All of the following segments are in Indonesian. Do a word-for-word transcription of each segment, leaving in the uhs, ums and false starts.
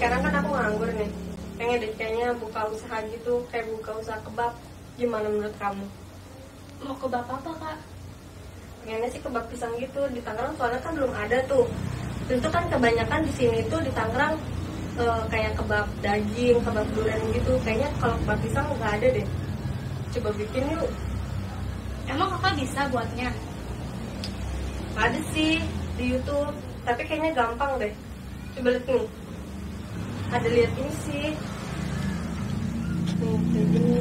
sekarang kan aku nganggur nih, pengen deh kayaknya buka usaha gitu, kayak buka usaha kebab. Gimana menurut kamu? Mau kebab apa kak? Pengennya sih kebab pisang gitu di Tangerang, soalnya kan belum ada tuh. Itu kan kebanyakan di sini tuh di Tangerang e, kayak kebab daging, kebab durian gitu. Kayaknya kalau kebab pisang nggak ada deh. Coba bikin yuk. Emang kakak bisa buatnya? Ada sih di YouTube, tapi kayaknya gampang deh. Coba lihat nih. Ada lihat ini sih. Nih, kayak gini.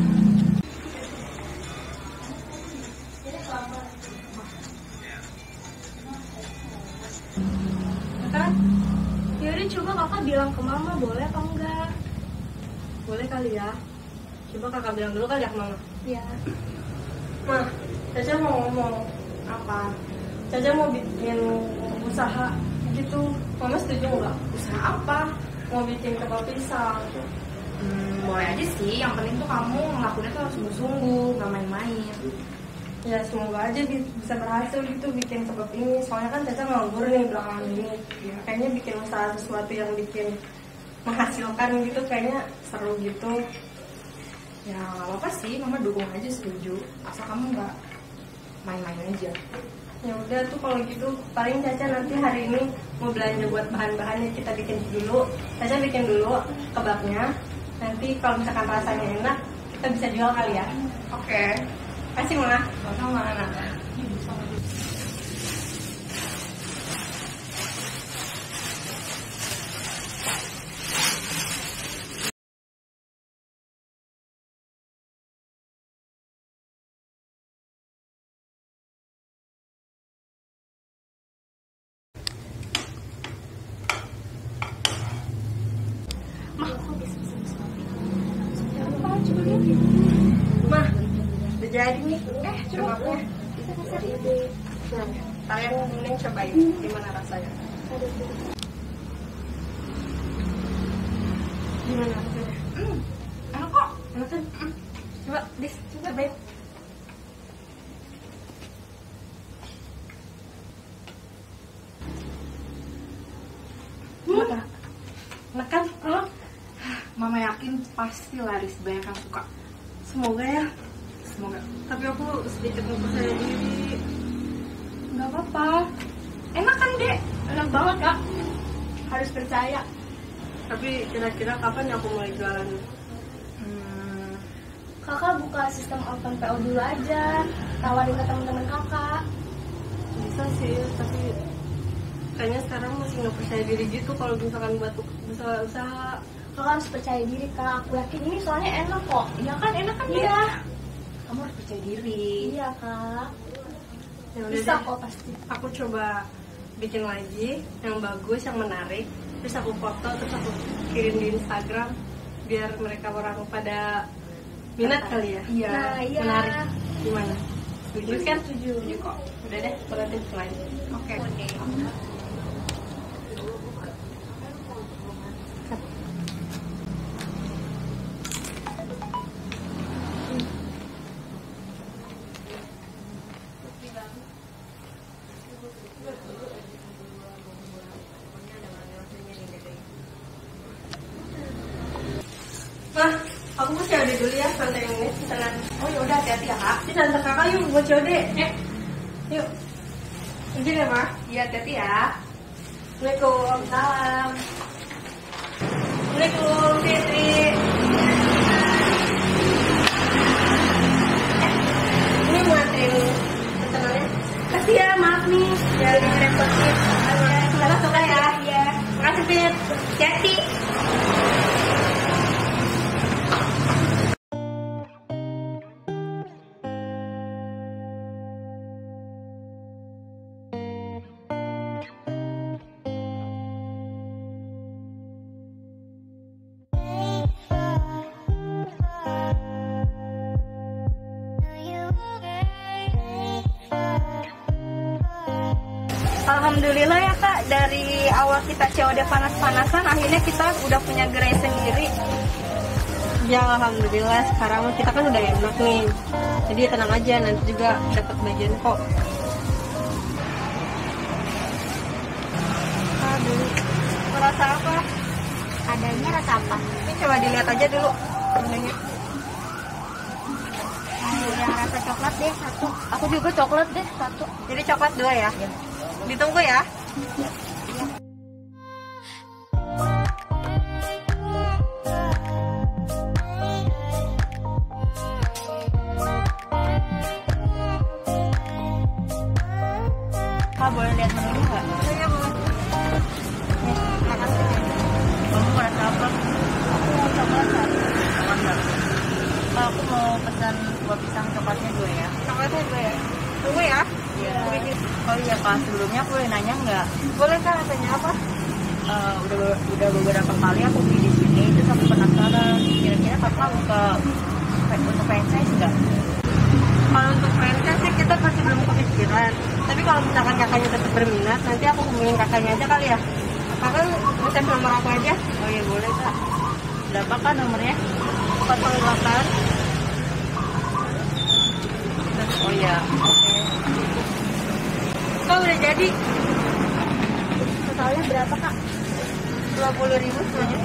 Kakak, yaudah coba kakak bilang ke mama boleh apa enggak? Boleh kali ya. Coba kakak bilang dulu kali ya ke mama. Iya. Ma, Caca mau ngomong apa? Caca mau bikin usaha gitu. Mama setuju nggak? Usaha apa? Mau bikin kebab pisang. Hmm, boleh aja sih, yang penting tuh kamu ngelakuinnya tuh harus sungguh-sungguh, gak main-main. Ya semoga aja bisa berhasil gitu bikin kebab ini. Soalnya kan Caca nganggur nih belakangan ini. Ya, kayaknya bikin usaha sesuatu yang bikin menghasilkan gitu kayaknya seru gitu. Ya gak apa-apa sih, mama dukung aja, setuju. Asal kamu gak main-main aja. Ya udah tuh kalau gitu paling Caca nanti hari ini mau belanja buat bahan-bahannya, kita bikin dulu. Caca bikin dulu kebabnya. Nanti kalau misalkan rasanya enak kita bisa jual kali ya. Oke. Okay. Kasih Ma. Sama-sama anak. Mah, kok bisa bisa apa? Coba lihat. Ma, udah jadi nih. Eh, coba kebabnya. kita kasih ide. Nah, kalian mending cobain gimana rasanya. Gimana rasanya? Hmm, enak kok. Enak kan? Coba, Dis, cobain. Hmm. Enak, enak kan? Hah? Mama yakin pasti laris, banyak yang suka. Semoga ya. Semoga. Tapi aku sedikit nggak percaya diri. Gak apa-apa. Enak kan, Dek? Enak banget kak. Harus percaya. Tapi kira-kira kapan ya aku mulai jualan? Hmm, Kakak buka sistem open P O dulu aja. Tawarin ke teman-teman kakak. Bisa sih, tapi kayaknya sekarang masih nggak percaya diri gitu kalau misalkan buat usaha-usaha. Kakak harus percaya diri kak. Aku yakin ini soalnya enak kok. ya kan, enak kan, Dek? Iya. Kamu harus percaya diri. Iya kak. Ya udah Bisa deh. kok pasti. Aku coba bikin lagi yang bagus, yang menarik. Terus aku foto, terus aku kirim di Instagram biar mereka orang pada minat kali ya. Iya. Nah iya. Menarik. Gimana? Setuju kan? Setuju. Setuju kok. Udah deh, berarti mulai. Oke. Nah, aku mau C O D dulu ya, santai ini pesanan. Oh ya udah, hati-hati ya, Kak. Di tante kakak yuk buat C O D. Eh, Yuk. Izin ya, Ma? iya, hati-hati ya. Assalamualaikum. Salam. Assalamualaikum, Fitri. Eh, ini mau anterin pesanannya. Kasih ya, maaf nih. Ya, direpotin. Salah suka ya. Iya. Makasih, Fit. Hati. Alhamdulillah ya kak, dari awal kita C O D panas-panasan, akhirnya kita udah punya gerai sendiri. Ya, alhamdulillah sekarang kita kan udah enak nih. Jadi tenang aja, nanti juga dapat bagian kok. Aduh, merasa apa? Adanya rasa apa? Ini coba dilihat aja dulu menunya. Yang rasa coklat deh satu. Aku juga coklat deh satu. Jadi coklat dua ya? Iya. Ditunggu ya. Kak, boleh lihat menunya nggak? Iya boleh. Nih, makasih. Kamu mau rasa apa? Aku mau coklat satu. Coklat satu. Kak, aku mau pesan buah pisang coklatnya dua ya. Coklatnya dua ya? Tunggu ya. Iya. Oh iya Kak, sebelumnya aku boleh nanya nggak? Boleh kan rasanya apa? Eh, udah udah beberapa kali aku beli di sini, terus aku penasaran. Kira-kira Kakak buka untuk franchise nggak? Kalau untuk franchise sih kita masih belum kepikiran. Tapi kalau misalkan kakaknya tetap berminat, nanti aku hubungin kakaknya aja kali ya. Kakak ngetes nomor aku aja. Oh iya boleh Kak. Berapa Kak nomornya? empat nol delapan. Oh iya, oke. Kak udah jadi. Totalnya berapa Kak? dua puluh ribu semuanya.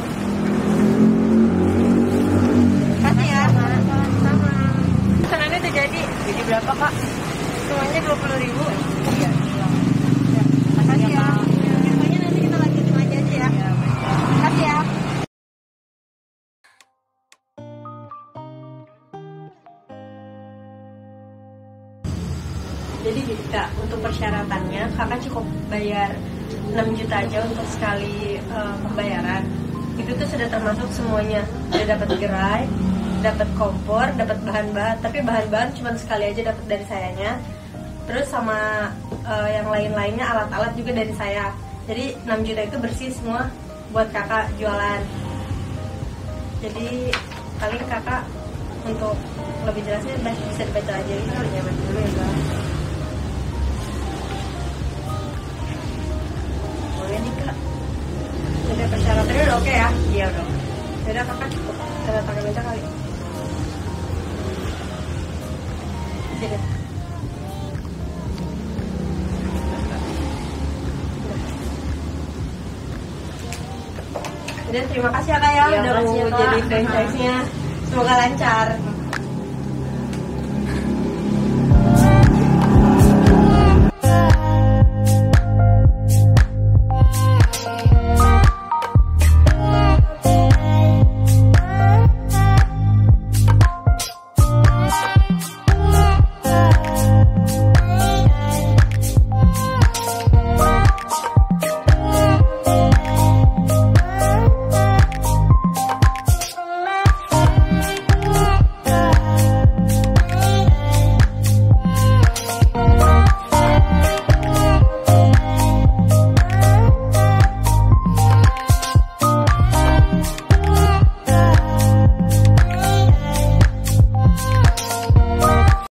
Kasih ya. Sama. Pesanannya udah jadi. Jadi berapa Kak? Semuanya dua puluh ribu. Iya. Makasih ya. Infonya nanti kita lanjutin lagi aja ya. Iya, baik. Makasih ya. Jadi gini Kak, untuk persyaratannya kakak cukup bayar enam juta aja untuk sekali uh, pembayaran. Itu tuh sudah termasuk semuanya. Udah dapat gerai, dapat kompor, dapat bahan-bahan. Tapi bahan-bahan cuma sekali aja dapat dari sayanya. Terus sama uh, yang lain-lainnya alat-alat juga dari saya. Jadi enam juta itu bersih semua buat kakak jualan. Jadi paling kakak untuk lebih jelasnya bisa dibaca aja ini kali ya, dulu ya Kak. Boleh nih Kak. Udah persyaratannya udah oke ya? Iya udah. Yaudah kakak cukup tanda tangan aja kali. Sini. Udah terima kasih ya Kak ya, Iya, udah makasih mau ya, Kak. jadi franchise-nya. Semoga lancar.